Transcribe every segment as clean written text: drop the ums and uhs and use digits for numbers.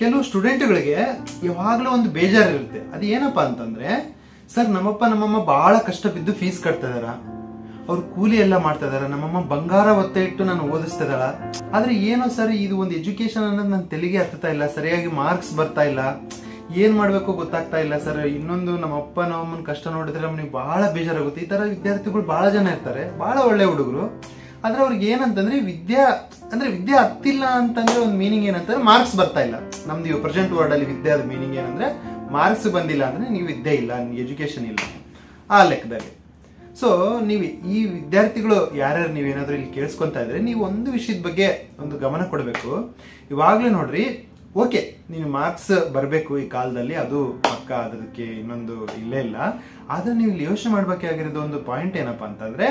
ಕೆಲವು ಸ್ಟೂಡೆಂಟ್ಗಳಿಗೆ ಯಾವಾಗಲೂ ಒಂದು ಬೇಜಾರಿರುತ್ತೆ. ಅದು ಏನಪ್ಪಾ ಅಂತಂದ್ರೆ, ಸರ್ ನಮ್ಮಪ್ಪ ನಮ್ಮಮ್ಮ ಬಹಳ ಕಷ್ಟ ಬಿದ್ದು ಫೀಸ್ ಕಟ್ತಾ ಇದಾರ, ಅವ್ರು ಕೂಲಿ ಎಲ್ಲ ಮಾಡ್ತಾ ಇದಾರ, ನಮ್ಮಮ್ಮ ಬಂಗಾರ ಒತ್ತೆ ಇಟ್ಟು ನಾನು ಓದಿಸ್ತಾ ಇದ್ದಾಳ. ಆದ್ರೆ ಏನೋ ಸರ್ ಇದು ಒಂದು ಎಜುಕೇಶನ್ ಅನ್ನೋದು ನನ್ನ ತೆಲಿಗೆ ಹತ್ತುತ್ತಾ ಇಲ್ಲ, ಸರಿಯಾಗಿ ಮಾರ್ಕ್ಸ್ ಬರ್ತಾ ಇಲ್ಲ, ಏನ್ ಮಾಡ್ಬೇಕು ಗೊತ್ತಾಗ್ತಾ ಇಲ್ಲ ಸರ್. ಇನ್ನೊಂದು ನಮ್ಮಪ್ಪ ನಮ್ಮಮ್ಮನ ಕಷ್ಟ ನೋಡಿದ್ರೆ ನಮ್ಗೆ ಬಹಳ ಬೇಜಾರಾಗುತ್ತೆ. ಈ ತರ ವಿದ್ಯಾರ್ಥಿಗಳು ಬಹಳ ಜನ ಇರ್ತಾರೆ, ಬಹಳ ಒಳ್ಳೆ ಹುಡುಗರು. ಆದ್ರೆ ಅವ್ರಿಗೆ ಏನಂತಂದ್ರೆ ವಿದ್ಯೆ ಹತ್ತಿಲ್ಲ ಅಂತಂದ್ರೆ ಒಂದು ಮೀನಿಂಗ್ ಏನಂತಂದ್ರೆ ಮಾರ್ಕ್ಸ್ ಬರ್ತಾ ಇಲ್ಲ. ನಮ್ದು ಪ್ರೆಸೆಂಟ್ ವರ್ಡ್ ಅಲ್ಲಿ ವಿದ್ಯಾದ ಮೀನಿಂಗ್ ಏನಂದ್ರೆ ಮಾರ್ಕ್ಸ್ ಬಂದಿಲ್ಲ ಅಂದ್ರೆ ನೀವು ವಿದ್ಯೆ ಇಲ್ಲ, ನಿಮ್ಗೆ ಎಜುಕೇಶನ್ ಇಲ್ಲ ಆ ಲೆಕ್ಕದಲ್ಲಿ. ಸೊ ನೀವು ಈ ವಿದ್ಯಾರ್ಥಿಗಳು ಯಾರ್ಯಾರು ನೀವೇನಾದ್ರೂ ಇಲ್ಲಿ ಕೇಳಿಸ್ಕೊಂತಾ ಇದ್ರೆ ನೀವು ಒಂದು ವಿಷಯದ ಬಗ್ಗೆ ಒಂದು ಗಮನ ಕೊಡಬೇಕು. ಇವಾಗ್ಲೇ ನೋಡ್ರಿ, ಓಕೆ ನೀನು ಮಾರ್ಕ್ಸ್ ಬರಬೇಕು ಈ ಕಾಲದಲ್ಲಿ, ಅದು ಪಕ್ಕ, ಅದಕ್ಕೆ ಇನ್ನೊಂದು ಇಲ್ಲೇ ಇಲ್ಲ. ಆದ್ರೆ ನೀವು ಇಲ್ಲಿ ಯೋಚನೆ ಮಾಡ್ಬೇಕಾಗಿರೋದು ಒಂದು ಪಾಯಿಂಟ್ ಏನಪ್ಪಾ ಅಂತಂದ್ರೆ,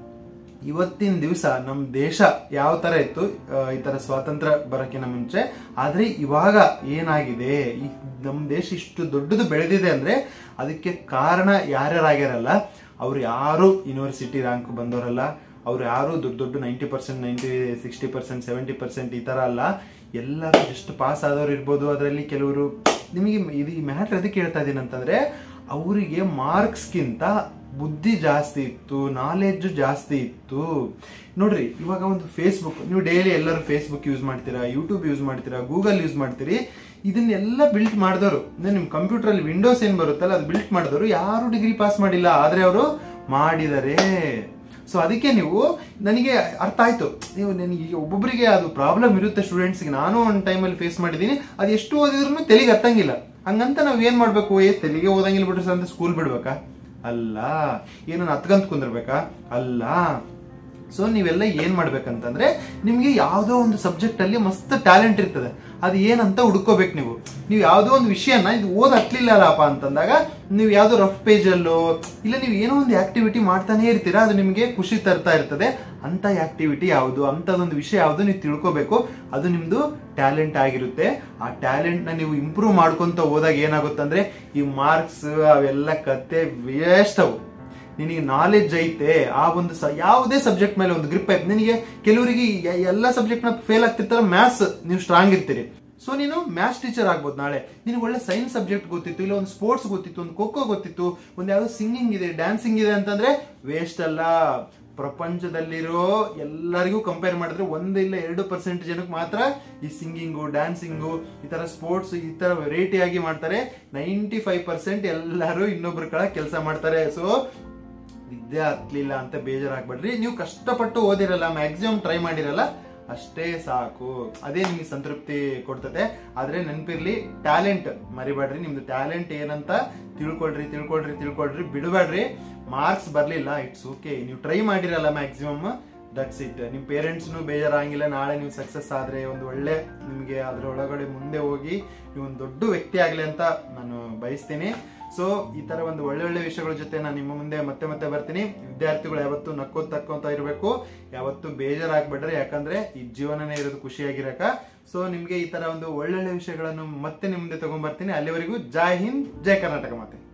ಇವತ್ತಿನ ದಿವಸ ನಮ್ ದೇಶ ಯಾವ ತರ ಇತ್ತು ಈ ತರ ಸ್ವಾತಂತ್ರ್ಯ ಬರೋಕ್ಕಿಂತ ಮುಂಚೆ, ಆದ್ರೆ ಇವಾಗ ಏನಾಗಿದೆ, ಈ ನಮ್ ದೇಶ ಇಷ್ಟು ದೊಡ್ಡದು ಬೆಳೆದಿದೆ ಅಂದ್ರೆ ಅದಕ್ಕೆ ಕಾರಣ ಯಾರ್ಯಾರಾಗ್ಯಾರಲ್ಲ, ಅವ್ರು ಯಾರು ಯೂನಿವರ್ಸಿಟಿ ರ್ಯಾಂಕ್ ಬಂದವರಲ್ಲ, ಅವ್ರು ಯಾರು ದೊಡ್ಡ 90%, 60%, 70% ಈ ತರ ಅಲ್ಲ, ಎಲ್ಲರೂ ಜಸ್ಟ್ ಪಾಸ್ ಆದವ್ರು ಇರ್ಬೋದು. ಅದರಲ್ಲಿ ಕೆಲವರು, ನಿಮಗೆ ಇದು ಮ್ಯಾಟ್ರ್ ಅದಕ್ಕೆ ಹೇಳ್ತಾ ಇದೀನಿ ಅಂತಂದ್ರೆ, ಅವರಿಗೆ ಮಾರ್ಕ್ಸ್ಗಿಂತ ಬುದ್ಧಿ ಜಾಸ್ತಿ ಇತ್ತು, ನಾಲೆಡ್ಜ್ ಜಾಸ್ತಿ ಇತ್ತು. ನೋಡ್ರಿ, ಇವಾಗ ಒಂದು ಫೇಸ್ಬುಕ್, ನೀವು ಡೈಲಿ ಎಲ್ಲರೂ ಫೇಸ್ಬುಕ್ ಯೂಸ್ ಮಾಡ್ತೀರಾ, ಯೂಟ್ಯೂಬ್ ಯೂಸ್ ಮಾಡ್ತೀರಾ, ಗೂಗಲ್ ಯೂಸ್ ಮಾಡ್ತೀರಿ. ಇದನ್ನೆಲ್ಲ ಬಿಲ್ಟ್ ಮಾಡಿದವರು, ನಿಮ್ ಕಂಪ್ಯೂಟರ್ ಅಲ್ಲಿ ವಿಂಡೋಸ್ ಏನ್ ಬರುತ್ತಲ್ಲ ಅದು ಬಿಲ್ಟ್ ಮಾಡಿದವರು ಯಾರು ಡಿಗ್ರಿ ಪಾಸ್ ಮಾಡಿಲ್ಲ, ಆದ್ರೆ ಅವರು ಮಾಡಿದರೆ. ಸೊ ಅದಕ್ಕೆ ನೀವು, ನನಗೆ ಅರ್ಥ ಆಯ್ತು, ನೀವು ನನಗೆ ಒಬ್ಬೊಬ್ಬರಿಗೆ ಅದು ಪ್ರಾಬ್ಲಮ್ ಇರುತ್ತೆ ಸ್ಟೂಡೆಂಟ್ಸ್ಗೆ. ನಾನು ಒಂದು ಟೈಮಲ್ಲಿ ಫೇಸ್ ಮಾಡಿದ್ದೀನಿ. ಅದು ಎಷ್ಟು ಓದಿದ್ರು ತೆಲಿಗೆ ಹತ್ತಂಗಿಲ್ಲ. ಹಂಗಂತ ನಾವ್ ಏನ್ ಮಾಡ್ಬೇಕು, ತೆಲಿಗೆ ಓದಂಗಿಲ್ಲ ಬಿಟ್ರೆ ಅಂತ ಸ್ಕೂಲ್ ಬಿಡ್ಬೇಕಾ? ಅಲ್ಲ. ಏನನ್ನ ಹತ್ಕಂತ ಕುಂದಿರ್ಬೇಕಾ? ಅಲ್ಲ. ಸೊ ನೀವೆಲ್ಲ ಏನ್ ಮಾಡ್ಬೇಕಂತಂದ್ರೆ, ನಿಮ್ಗೆ ಯಾವ್ದೋ ಒಂದು ಸಬ್ಜೆಕ್ಟ್ ಅಲ್ಲಿ ಮಸ್ತ್ ಟ್ಯಾಲೆಂಟ್ ಇರ್ತದೆ, ಅದು ಏನಂತ ಹುಡ್ಕೋಬೇಕು. ನೀವು ಯಾವ್ದೋ ಒಂದು ವಿಷಯನ ಇದು ಓದ್ ಹತ್ಲಿಲ್ಲಪ್ಪ ಅಂತಂದಾಗ ನೀವು ಯಾವ್ದೋ ರಫ್ ಪೇಜ್ ಅಲ್ಲೋ ಇಲ್ಲ ನೀವು ಏನೋ ಒಂದು ಆಕ್ಟಿವಿಟಿ ಮಾಡ್ತಾನೆ ಇರ್ತೀರಾ, ಅದು ನಿಮ್ಗೆ ಖುಷಿ ತರ್ತಾ ಇರ್ತದೆ. ಅಂತ ಆಕ್ಟಿವಿಟಿ ಯಾವುದು, ಅಂತದೊಂದು ವಿಷಯ ಯಾವುದು ನೀವು ತಿಳ್ಕೋಬೇಕು. ಅದು ನಿಮ್ದು ಟ್ಯಾಲೆಂಟ್ ಆಗಿರುತ್ತೆ. ಆ ಟ್ಯಾಲೆಂಟ್ ನ ನೀವು ಇಂಪ್ರೂವ್ ಮಾಡ್ಕೊಂತ ಹೋದಾಗ ಏನಾಗುತ್ತಂದ್ರೆ, ಈ ಮಾರ್ಕ್ಸ್ ಅವೆಲ್ಲ ಕತೆ ವೇಸ್ಟ್. ಅವು ನಿನಗೆ ನಾಲೆಡ್ಜ್ ಐತೆ, ಆ ಒಂದು ಯಾವುದೇ ಸಬ್ಜೆಕ್ಟ್ ಮೇಲೆ ಒಂದು ಗ್ರಿಪ್ ಐತೆ. ನಿನಗೆ ಕೆಲವರಿಗೆ ಎಲ್ಲ ಸಬ್ಜೆಕ್ಟ್ ನ ಫೇಲ್ ಆಗ್ತಿರ್ತಾರ, ಮ್ಯಾಥ್ಸ್ ನೀವು ಸ್ಟ್ರಾಂಗ್ ಇರ್ತೀರಿ, ಸೊ ನೀನು ಮ್ಯಾಥ್ಸ್ ಟೀಚರ್ ಆಗ್ಬೋದು ನಾಳೆ. ನಿನಗೆ ಒಳ್ಳೆ ಸೈನ್ಸ್ ಸಬ್ಜೆಕ್ಟ್ ಗೊತ್ತಿತ್ತು, ಇಲ್ಲ ಒಂದು ಸ್ಪೋರ್ಟ್ಸ್ ಗೊತ್ತಿತ್ತು, ಒಂದು ಖೋಖೋ ಗೊತ್ತಿತ್ತು, ಒಂದು ಯಾವ್ದೋ ಸಿಂಗಿಂಗ್ ಇದೆ, ಡ್ಯಾನ್ಸಿಂಗ್ ಇದೆ ಅಂತಂದ್ರೆ ವೇಸ್ಟ್ ಅಲ್ಲ. ಪ್ರಪಂಚದಲ್ಲಿರೋ ಎಲ್ಲರಿಗೂ ಕಂಪೇರ್ ಮಾಡಿದ್ರೆ 1 ಇಲ್ಲ 2% ಜನಕ್ಕೆ ಮಾತ್ರ ಈ ಸಿಂಗಿಂಗು, ಡ್ಯಾನ್ಸಿಂಗು, ಈ ತರ ಸ್ಪೋರ್ಟ್ಸ್ ಈ ತರ ವೆರೈಟಿ ಆಗಿ ಮಾಡ್ತಾರೆ. 95% ಎಲ್ಲರೂ ಇನ್ನೊಬ್ರ ಕಡೆ ಕೆಲಸ ಮಾಡ್ತಾರೆ. ಸೊ ವಿದ್ಯೆ ಹತ್ಲಿಲ್ಲ ಅಂತ ಬೇಜಾರಾಗ್ಬೇಡ್ರಿ. ನೀವು ಕಷ್ಟಪಟ್ಟು ಓದಿರಲ್ಲ, ಮ್ಯಾಕ್ಸಿಮಮ್ ಟ್ರೈ ಮಾಡಿರಲ್ಲ, ಅಷ್ಟೇ ಸಾಕು. ಅದೇ ನಿಮ್ಗೆ ಸಂತೃಪ್ತಿ ಕೊಡ್ತದೆ. ಆದ್ರೆ ನೆನಪಿರ್ಲಿ, ಟ್ಯಾಲೆಂಟ್ ಮರಿಬೇಡ್ರಿ. ನಿಮ್ದು ಟ್ಯಾಲೆಂಟ್ ಏನಂತ ತಿಳ್ಕೊಳ್ರಿ, ಬಿಡಬೇಡ್ರಿ. ಮಾರ್ಕ್ಸ್ ಬರ್ಲಿಲ್ಲ, ಇಟ್ಸ್ ಓಕೆ, ನೀವು ಟ್ರೈ ಮಾಡಿರಲ್ಲ ಮ್ಯಾಕ್ಸಿಮಮ್, ದಟ್ಸ್ ಇಟ್. ನಿಮ್ ಪೇರೆಂಟ್ಸ್ನು ಬೇಜಾರಾಗಿಲ್ಲ. ನಾಳೆ ನೀವು ಸಕ್ಸಸ್ ಆದ್ರೆ ಒಂದು ಒಳ್ಳೆ, ನಿಮ್ಗೆ ಅದ್ರೊಳಗಡೆ ಮುಂದೆ ಹೋಗಿ ನೀವು ಒಂದು ದೊಡ್ಡ ವ್ಯಕ್ತಿ ಆಗ್ಲಿ ಅಂತ ನಾನು ಬಯಸ್ತೀನಿ. ಸೊ ಈ ತರ ಒಂದು ಒಳ್ಳೊಳ್ಳೆ ವಿಷಯಗಳ ಜೊತೆ ನಾನು ನಿಮ್ಮ ಮುಂದೆ ಮತ್ತೆ ಬರ್ತೀನಿ. ವಿದ್ಯಾರ್ಥಿಗಳು ಯಾವತ್ತು ನಕ್ಕೋತ ಇರಬೇಕು, ಯಾವತ್ತು ಬೇಜಾರಾಗ್ಬೇಡ್ರಿ. ಯಾಕಂದ್ರೆ ಈ ಜೀವನನೇ ಇರೋದು ಖುಷಿಯಾಗಿರಕ. ಸೊ ನಿಮ್ಗೆ ಈ ತರ ಒಂದು ಒಳ್ಳೊಳ್ಳೆ ವಿಷಯಗಳನ್ನು ಮತ್ತೆ ನಿಮ್ಮ ಮುಂದೆ ತಗೊಂಡ್ಬರ್ತೀನಿ. ಅಲ್ಲಿವರೆಗೂ ಜೈ ಹಿಂದ್, ಜೈ ಕರ್ನಾಟಕ ಮಾತೆ.